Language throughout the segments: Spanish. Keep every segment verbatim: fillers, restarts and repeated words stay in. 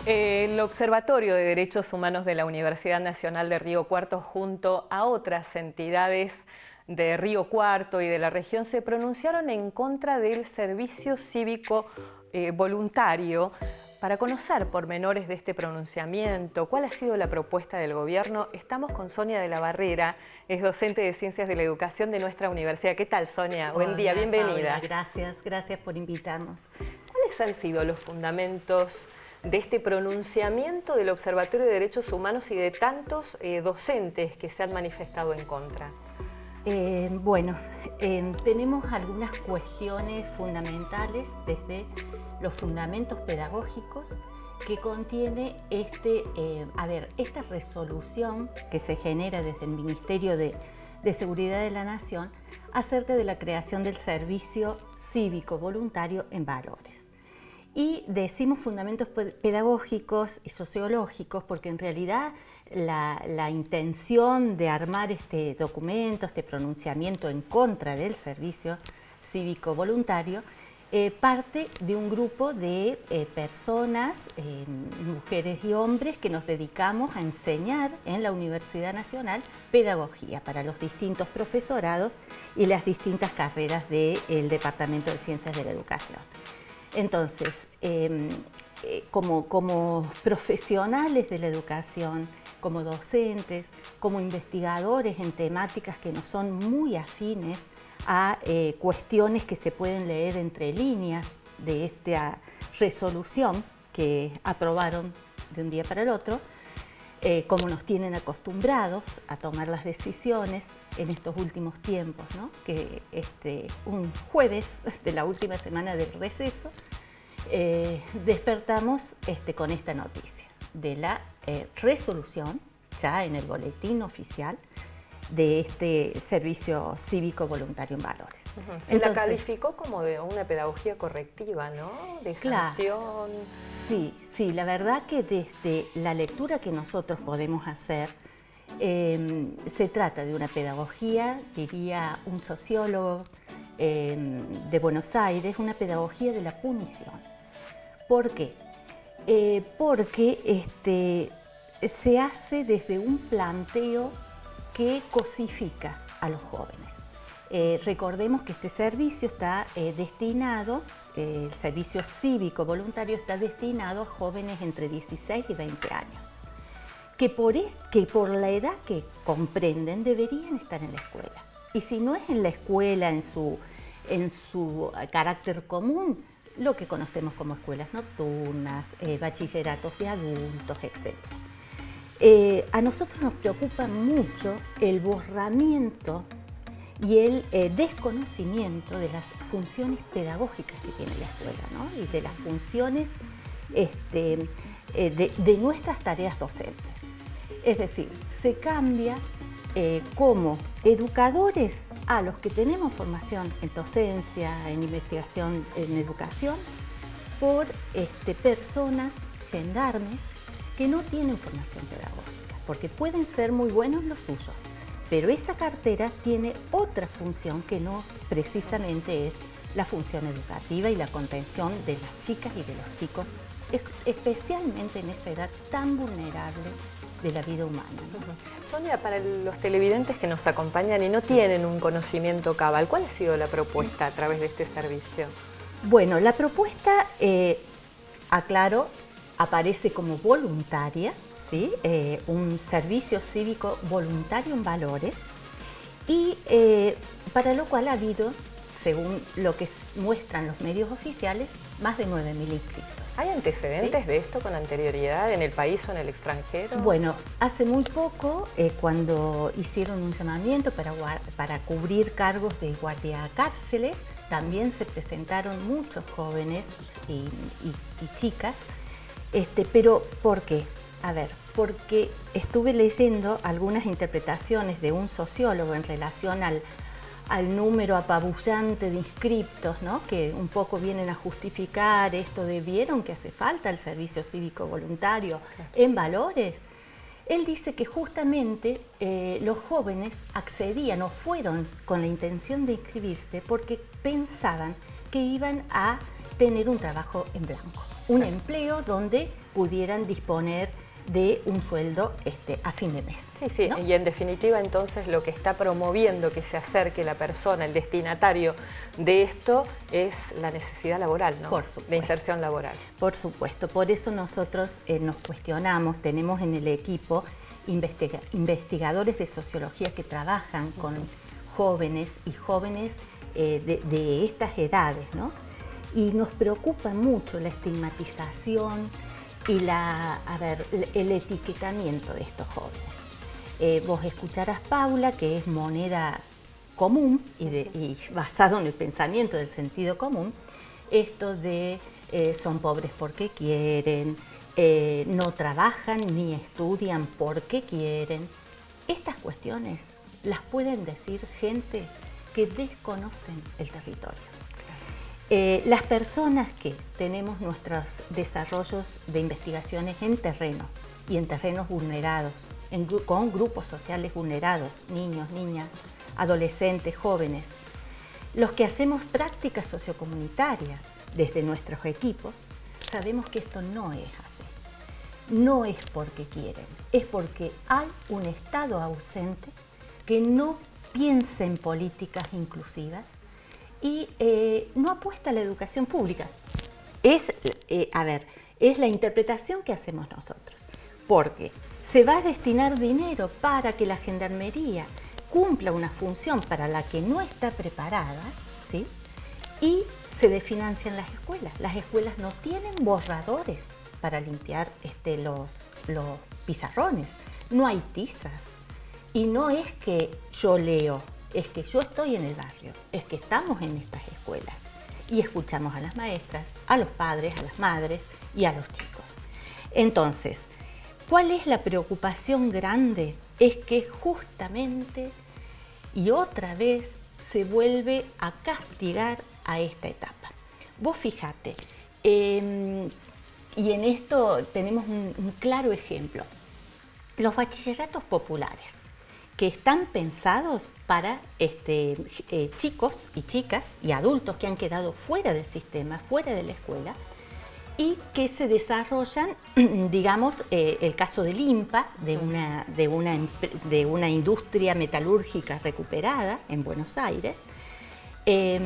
El Observatorio de Derechos Humanos de la Universidad Nacional de Río Cuarto, junto a otras entidades de Río Cuarto y de la región, se pronunciaron en contra del servicio cívico eh, voluntario. Para conocer pormenores de este pronunciamiento, cuál ha sido la propuesta del gobierno, estamos con Sonia de la Barrera, es docente de Ciencias de la Educación de nuestra universidad. ¿Qué tal, Sonia? Buen Hola, día, bienvenida. Paula, gracias, gracias por invitarnos. ¿Cuáles han sido los fundamentos de este pronunciamiento del Observatorio de Derechos Humanos y de tantos eh, docentes que se han manifestado en contra? Eh, bueno, eh, tenemos algunas cuestiones fundamentales desde los fundamentos pedagógicos que contiene este, eh, a ver, esta resolución que se genera desde el Ministerio de, de Seguridad de la Nación acerca de la creación del servicio cívico voluntario en valores. Y decimos fundamentos pedagógicos y sociológicos porque en realidad la, la intención de armar este documento, este pronunciamiento en contra del servicio cívico voluntario, eh, parte de un grupo de eh, personas, eh, mujeres y hombres, que nos dedicamos a enseñar en la Universidad Nacional pedagogía para los distintos profesorados y las distintas carreras del Departamento de Ciencias de la Educación. Entonces, eh, eh, como, como profesionales de la educación, como docentes, como investigadores en temáticas que nos son muy afines a eh, cuestiones que se pueden leer entre líneas de esta resolución que aprobaron de un día para el otro, eh, como nos tienen acostumbrados a tomar las decisiones en estos últimos tiempos, ¿no? Que este, un jueves de la última semana del receso eh, despertamos este, con esta noticia de la eh, resolución ya en el boletín oficial de este servicio cívico voluntario en valores. Uh-huh. Se Entonces, la calificó como de una pedagogía correctiva, ¿no? De sanción. Claro, sí, sí, la verdad que desde la lectura que nosotros podemos hacer, eh, se trata de una pedagogía, diría un sociólogo eh, de Buenos Aires, una pedagogía de la punición. ¿Por qué? Eh, porque este, se hace desde un planteo que cosifica a los jóvenes. Eh, recordemos que este servicio está eh, destinado, eh, el servicio cívico voluntario está destinado a jóvenes entre dieciséis y veinte años, que por, es, que por la edad que comprenden deberían estar en la escuela. Y si no es en la escuela, en su, en su carácter común, lo que conocemos como escuelas nocturnas, eh, bachilleratos de adultos, etcétera. Eh, a nosotros nos preocupa mucho el borramiento y el eh, desconocimiento de las funciones pedagógicas que tiene la escuela, ¿no? Y de las funciones este, eh, de, de nuestras tareas docentes. Es decir, se cambia eh, como educadores a los que tenemos formación en docencia, en investigación, en educación, por este, personas, gendarmes, que no tienen formación pedagógica, porque pueden ser muy buenos los suyos, pero esa cartera tiene otra función que no precisamente es la función educativa y la contención de las chicas y de los chicos, especialmente en esa edad tan vulnerable de la vida humana, ¿no? Uh-huh. Sonia, para los televidentes que nos acompañan y no tienen un conocimiento cabal, ¿cuál ha sido la propuesta a través de este servicio? Bueno, la propuesta, eh, aclaro, aparece como voluntaria, ¿sí? eh, un servicio cívico voluntario en valores, y eh, para lo cual ha habido, según lo que muestran los medios oficiales, más de nueve mil inscritos. ¿Hay antecedentes ¿Sí? de esto con anterioridad en el país o en el extranjero? Bueno, hace muy poco, eh, cuando hicieron un llamamiento para, para cubrir cargos de guardiacárceles, también se presentaron muchos jóvenes y, y, y chicas. Este, pero, ¿por qué? A ver, porque estuve leyendo algunas interpretaciones de un sociólogo en relación al, al número apabullante de inscriptos, ¿no? Que un poco vienen a justificar esto de ¿vieron que hace falta el servicio cívico voluntario en valores? Él dice que justamente eh, los jóvenes accedían o fueron con la intención de inscribirse porque pensaban que iban a tener un trabajo en blanco. Un empleo donde pudieran disponer de un sueldo este, a fin de mes. Sí, sí, ¿no? Y en definitiva entonces lo que está promoviendo que se acerque la persona, el destinatario de esto, es la necesidad laboral, ¿no? Por supuesto. La inserción laboral. Por supuesto, por eso nosotros eh, nos cuestionamos, tenemos en el equipo investiga investigadores de sociología que trabajan con jóvenes y jóvenes eh, de, de estas edades, ¿no? Y nos preocupa mucho la estigmatización y la, a ver, el etiquetamiento de estos jóvenes. Eh, vos escucharás, Paula, que es moneda común y, de, y basado en el pensamiento del sentido común, esto de eh, son pobres porque quieren, eh, no trabajan ni estudian porque quieren. Estas cuestiones las pueden decir gente que desconocen el territorio. Eh, las personas que tenemos nuestros desarrollos de investigaciones en terreno y en terrenos vulnerados, en, con grupos sociales vulnerados, niños, niñas, adolescentes, jóvenes, los que hacemos prácticas sociocomunitarias desde nuestros equipos, sabemos que esto no es así. No es porque quieren, es porque hay un Estado ausente que no piensa en políticas inclusivas y eh, no apuesta a la educación pública. Es, eh, a ver, es la interpretación que hacemos nosotros, porque se va a destinar dinero para que la gendarmería cumpla una función para la que no está preparada, ¿sí? Y se desfinancian las escuelas. Las escuelas no tienen borradores para limpiar este, los, los pizarrones, no hay tizas. Y no es que yo leo, es que yo estoy en el barrio, es que estamos en estas escuelas y escuchamos a las maestras, a los padres, a las madres y a los chicos. Entonces, ¿cuál es la preocupación grande? Es que justamente y otra vez se vuelve a castigar a esta etapa. Vos fíjate, eh, y en esto tenemos un, un claro ejemplo, los bachilleratos populares, que están pensados para este, eh, chicos y chicas y adultos que han quedado fuera del sistema, fuera de la escuela, y que se desarrollan, digamos, eh, el caso del INPA, de una, de, una, de una industria metalúrgica recuperada en Buenos Aires, eh,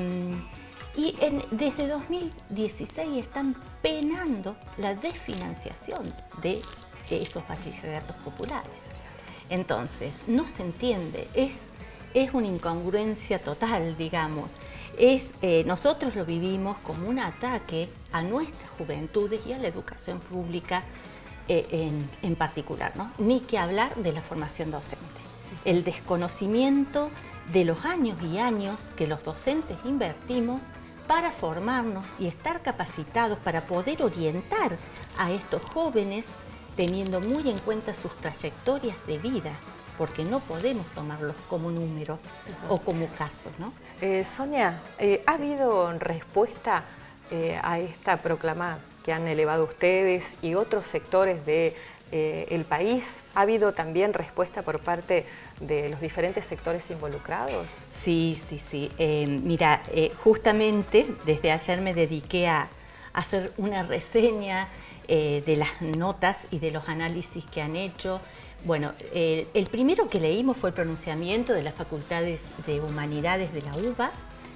y en, desde dos mil dieciséis están penando la desfinanciación de esos bachilleratos populares. Entonces, no se entiende, es, es una incongruencia total, digamos. Es, eh, nosotros lo vivimos como un ataque a nuestras juventudes y a la educación pública eh, en, en particular, ¿no? Ni que hablar de la formación docente. El desconocimiento de los años y años que los docentes invertimos para formarnos y estar capacitados para poder orientar a estos jóvenes teniendo muy en cuenta sus trayectorias de vida, porque no podemos tomarlos como número o como casos, ¿no? Eh, Sonia, eh, ¿ha habido respuesta eh, a esta proclama que han elevado ustedes y otros sectores del de, eh, país? ¿Ha habido también respuesta por parte de los diferentes sectores involucrados? Sí, sí, sí. Eh, mira, eh, justamente desde ayer me dediqué a hacer una reseña eh, de las notas y de los análisis que han hecho. Bueno, eh, el primero que leímos fue el pronunciamiento de las Facultades de Humanidades de la UBA,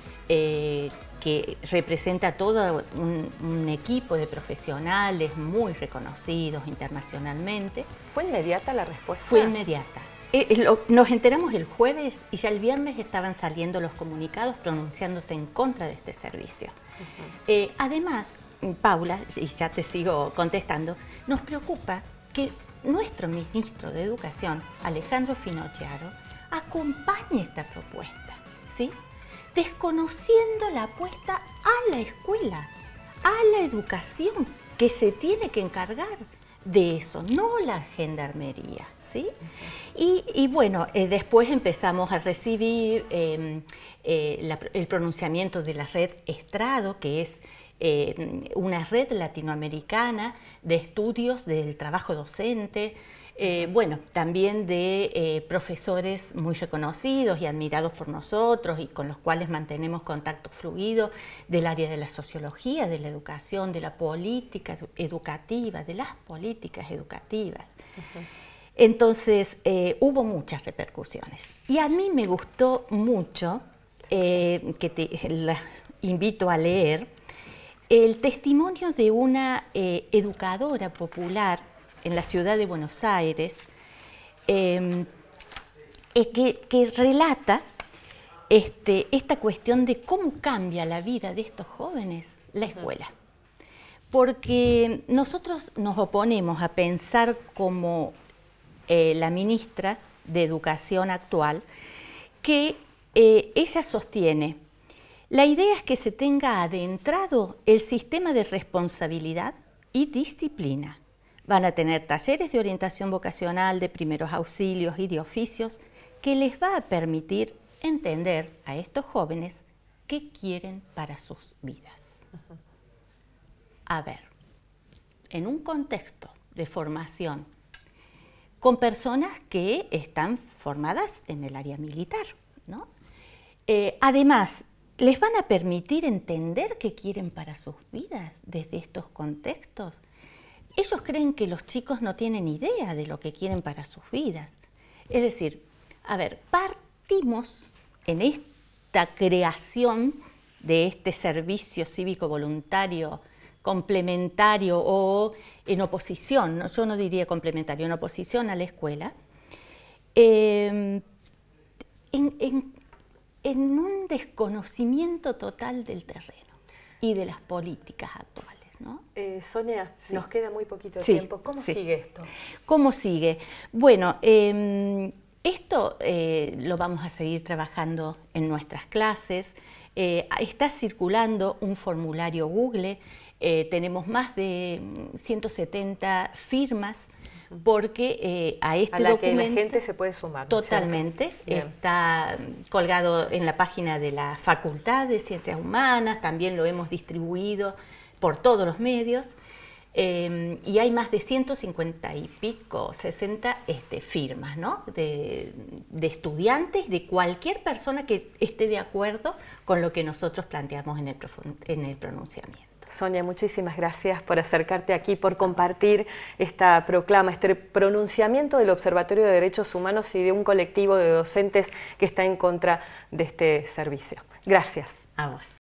eh, que representa todo un, un equipo de profesionales muy reconocidos internacionalmente. ¿Fue inmediata la respuesta? Fue inmediata. Eh, lo, nos enteramos el jueves y ya el viernes estaban saliendo los comunicados pronunciándose en contra de este servicio. Uh-huh. eh, además, Paula, y ya te sigo contestando, nos preocupa que nuestro ministro de Educación, Alejandro Finocchiaro, acompañe esta propuesta, ¿sí? Desconociendo la apuesta a la escuela, a la educación, que se tiene que encargar de eso, no la gendarmería, ¿sí? Y, y bueno, eh, después empezamos a recibir eh, eh, la, el pronunciamiento de la red Estrado, que es eh, una red latinoamericana de estudios del trabajo docente, eh, bueno, también de eh, profesores muy reconocidos y admirados por nosotros y con los cuales mantenemos contacto fluido del área de la sociología, de la educación, de la política educativa, de las políticas educativas. Uh-huh. Entonces, eh, hubo muchas repercusiones. Y a mí me gustó mucho, eh, que te la invito a leer, el testimonio de una eh, educadora popular en la ciudad de Buenos Aires, eh, eh, que, que relata este, esta cuestión de cómo cambia la vida de estos jóvenes la escuela. Porque nosotros nos oponemos a pensar como eh, la ministra de Educación actual, que eh, ella sostiene: la idea es que se tenga adentrado el sistema de responsabilidad y disciplina. Van a tener talleres de orientación vocacional, de primeros auxilios y de oficios que les va a permitir entender a estos jóvenes qué quieren para sus vidas. A ver, en un contexto de formación con personas que están formadas en el área militar, ¿no? Eh, además, les van a permitir entender qué quieren para sus vidas desde estos contextos. Ellos creen que los chicos no tienen idea de lo que quieren para sus vidas. Es decir, a ver, partimos en esta creación de este servicio cívico voluntario complementario o en oposición, ¿no? Yo no diría complementario, en oposición a la escuela, eh, en, en, en un desconocimiento total del terreno y de las políticas actuales. ¿No? Eh, Sonia, sí. Nos queda muy poquito sí, tiempo. ¿Cómo sí. sigue esto? ¿Cómo sigue? Bueno, eh, esto eh, lo vamos a seguir trabajando en nuestras clases. Eh, está circulando un formulario Google. Eh, tenemos más de ciento setenta firmas porque eh, a este a la documento que la gente se puede sumar. Totalmente. Está colgado en la página de la Facultad de Ciencias Humanas, también lo hemos distribuido por todos los medios, eh, y hay más de ciento cincuenta y pico, sesenta este, firmas, ¿no? de, de estudiantes, de cualquier persona que esté de acuerdo con lo que nosotros planteamos en el, en el pronunciamiento. Sonia, muchísimas gracias por acercarte aquí, por compartir esta proclama, este pronunciamiento del Observatorio de Derechos Humanos y de un colectivo de docentes que está en contra de este servicio. Gracias. A vos.